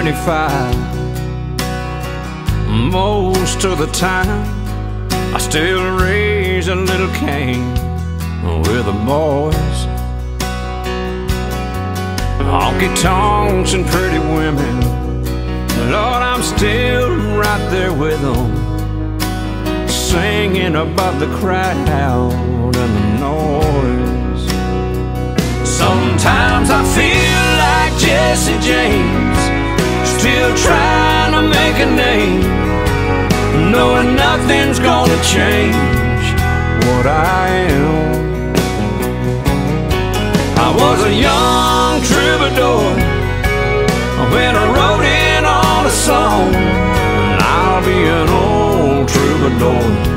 25. Most of the time I still raise a little Cain with the boys. Honky tonks and pretty women, Lord, I'm still right there with them, singing above the crowd and the noise. Sometimes I feel like Jesse James, still trying to make a name, knowing nothing's gonna change what I am. I was a young troubadour when I wrote in on a song, and I'll be an old troubadour